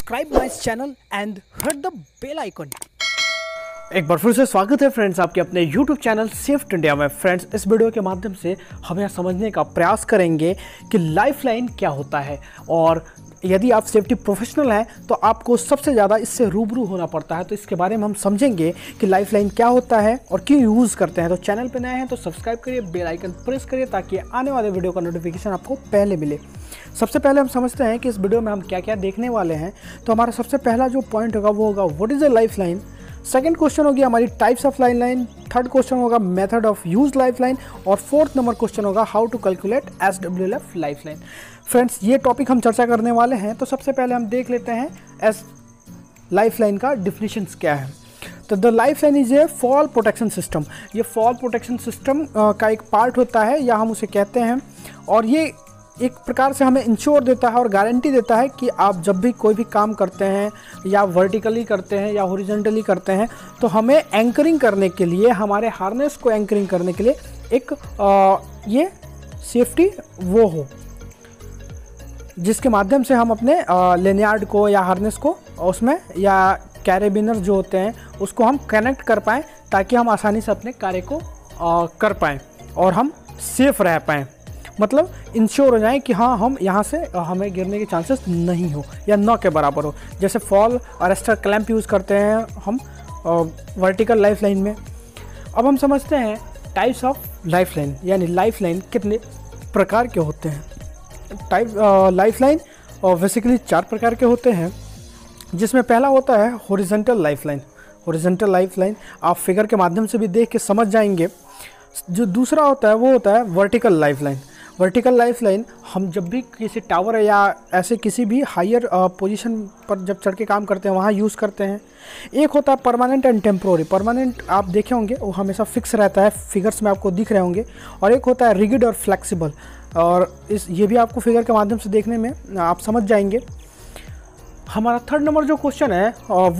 subscribe my channel and hit the bell icon। एक बार फिर से स्वागत है फ्रेंड्स आपके अपने YouTube चैनल सेफ्ट इंडिया में। फ्रेंड्स, इस वीडियो के माध्यम से हम यह समझने का प्रयास करेंगे कि लाइफलाइन क्या होता है, और यदि आप सेफ्टी प्रोफेशनल हैं तो आपको सबसे ज़्यादा इससे रूबरू होना पड़ता है। तो इसके बारे में हम समझेंगे कि लाइफलाइन क्या होता है और क्यों यूज़ करते हैं। तो चैनल पर नए हैं तो सब्सक्राइब करिए, बेल आइकन प्रेस करिए ताकि आने वाले वीडियो का नोटिफिकेशन आपको पहले मिले। सबसे पहले हम समझते हैं कि इस वीडियो में हम क्या क्या देखने वाले हैं। तो हमारा सबसे पहला जो पॉइंट होगा वो होगा what is a lifeline. Second question होगी हमारी types of lifeline. Third question होगा मेथड ऑफ यूज लाइफलाइन, और फोर्थ नंबर क्वेश्चन होगा how to calculate SWLF lifeline. Friends, ये टॉपिक हम चर्चा करने वाले हैं। तो सबसे पहले हम देख लेते हैं एस लाइफलाइन का डिफिनीशंस क्या है। तो the lifeline is a fall protection system. ये फॉल प्रोटेक्शन सिस्टम का एक पार्ट होता है, या हम उसे कहते हैं, और ये एक प्रकार से हमें इंश्योर देता है और गारंटी देता है कि आप जब भी कोई भी काम करते हैं, या वर्टिकली करते हैं या हॉरिजॉन्टली करते हैं, तो हमें एंकरिंग करने के लिए, हमारे हार्नेस को एंकरिंग करने के लिए एक ये सेफ्टी वो हो जिसके माध्यम से हम अपने लेनियार्ड को या हार्नेस को उसमें, या कैरेबिनर जो होते हैं उसको हम कनेक्ट कर पाएँ, ताकि हम आसानी से अपने कार्य को कर पाएँ और हम सेफ रह पाएँ। मतलब इंश्योर हो जाए कि हाँ, हम यहाँ से हमें गिरने के चांसेस नहीं हो या न के बराबर हो। जैसे फॉल अरेस्टर क्लैंप यूज़ करते हैं हम वर्टिकल लाइफलाइन में। अब हम समझते हैं टाइप्स ऑफ लाइफलाइन, यानी लाइफलाइन कितने प्रकार के होते हैं। टाइप लाइफलाइन बेसिकली 4 प्रकार के होते हैं, जिसमें पहला होता है हॉरिजॉन्टल लाइफलाइन। हॉरिजॉन्टल लाइफलाइन आप फिगर के माध्यम से भी देख के समझ जाएंगे। जो दूसरा होता है वो होता है वर्टिकल लाइफलाइन। वर्टिकल लाइफलाइन हम जब भी किसी टावर या ऐसे किसी भी हायर पोजीशन पर जब चढ़ के काम करते हैं वहाँ यूज़ करते हैं। एक होता है परमानेंट एंड टेम्प्रोरी। परमानेंट आप देखे होंगे वो हमेशा फिक्स रहता है, फिगर्स में आपको दिख रहे होंगे। और एक होता है रिगिड और फ्लेक्सिबल, और ये भी आपको फिगर के माध्यम से देखने में आप समझ जाएंगे। हमारा थर्ड नंबर जो क्वेश्चन है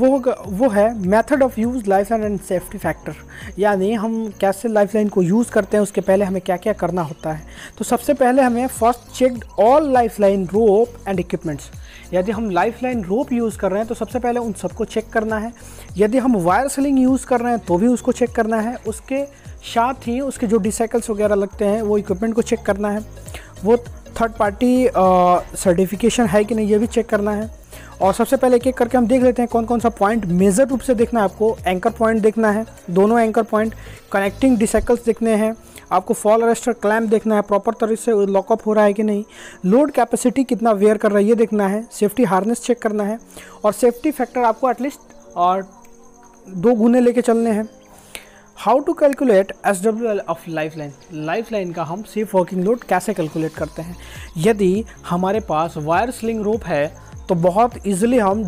वो है method of use lifeline and safety factor, यानी हम कैसे लाइफलाइन को यूज़ करते हैं, उसके पहले हमें क्या क्या करना होता है। तो सबसे पहले हमें first check all lifeline rope and equipments. यदि हम लाइफलाइन रोप यूज़ कर रहे हैं तो सबसे पहले उन सबको चेक करना है। यदि हम वायर सेलिंग यूज़ कर रहे हैं तो भी उसको चेक करना है। उसके साथ ही उसके जो डिसाइकल्स वगैरह लगते हैं वो इक्विपमेंट को चेक करना है। वो थर्ड पार्टी सर्टिफिकेशन है कि नहीं, ये भी चेक करना है। और सबसे पहले एक एक करके हम देख लेते हैं कौन कौन सा पॉइंट मेजर रूप से देखना है आपको। एंकर पॉइंट देखना है, दोनों एंकर पॉइंट, कनेक्टिंग डिसाइकल्स देखने हैं, आपको फॉल अरेस्टर क्लैंप देखना है, प्रॉपर तरह से लॉकअप हो रहा है कि नहीं, लोड कैपेसिटी कितना वेयर कर रहा है ये देखना है, सेफ्टी हार्नेस चेक करना है, और सेफ्टी फैक्टर आपको एटलीस्ट और 2 गुने लेके चलने हैं। How to calculate SWL of lifeline. Lifeline का हम सेफ वर्किंग लोड कैसे कैलकुलेट करते हैं। यदि हमारे पास वायर स्लिंग रोप है तो बहुत इजीली हम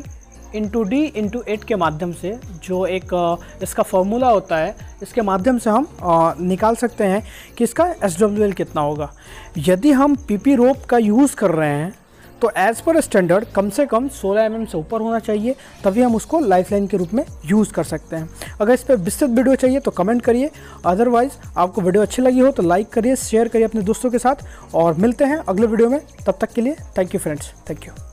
D/8 के माध्यम से, जो एक इसका फॉर्मूला होता है, इसके माध्यम से हम निकाल सकते हैं कि इसका SWL कितना होगा। यदि हम PP रोप का यूज़ कर रहे हैं तो एज़ पर स्टैंडर्ड कम से कम 16 mm से ऊपर होना चाहिए, तभी हम उसको लाइफलाइन के रूप में यूज़ कर सकते हैं। अगर इस पर विस्तृत वीडियो चाहिए तो कमेंट करिए। अदरवाइज़ आपको वीडियो अच्छी लगी हो तो लाइक करिए, शेयर करिए अपने दोस्तों के साथ, और मिलते हैं अगले वीडियो में। तब तक के लिए thank you friends, thank you.